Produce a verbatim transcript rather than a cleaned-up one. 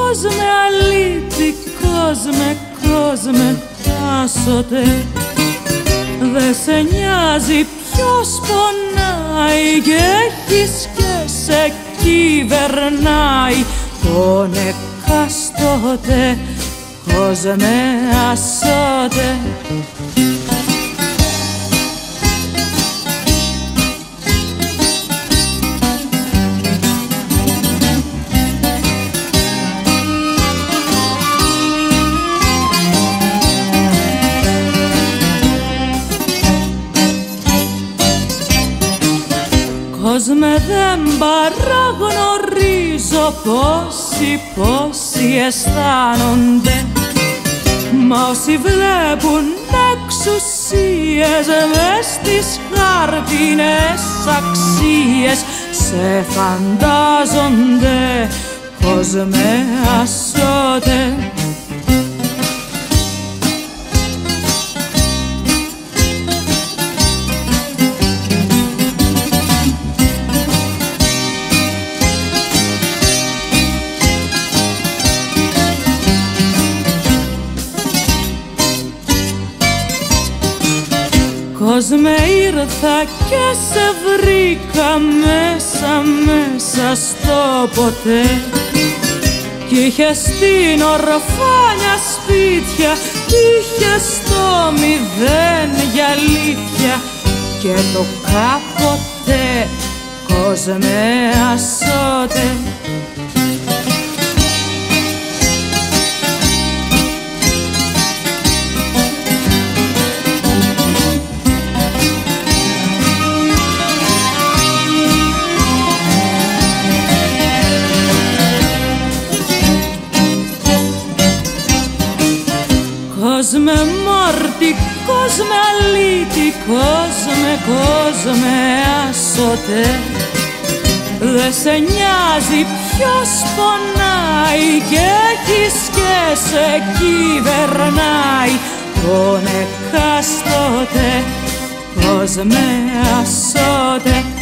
κόσμε αλήτη, κόσμε, κόσμε τάσοτε. Δε σε νοιάζει ποιος πονάει και έχεις και σε κυβερνάει τον εκάστοτε, κόσμε ασώτε. Κόσμε δεν παραγνωρίζω πόσοι, πόσοι αισθάνονται. Μα όσοι βλέπουν εξουσίες μες στις χάρτινες αξίες σε φαντάζονται, κόσμε ασώτε. Κόσμε ήρθα και σε βρήκα μέσα, μέσα στο ποτέ. Κι είχες στην ορφάνια σπίτια, κι είχες το μηδέν για αλήθεια και το κάποτε, κόσμε ασώτε. Κόσμε μόρτι, κόσμε αλήτη, κόσμε, κόσμε ασώτε. Δε σε νοιάζει ποιος πονάει και έχεις και σε κυβερνάει τον εκάστοτε, κόσμε ασώτε.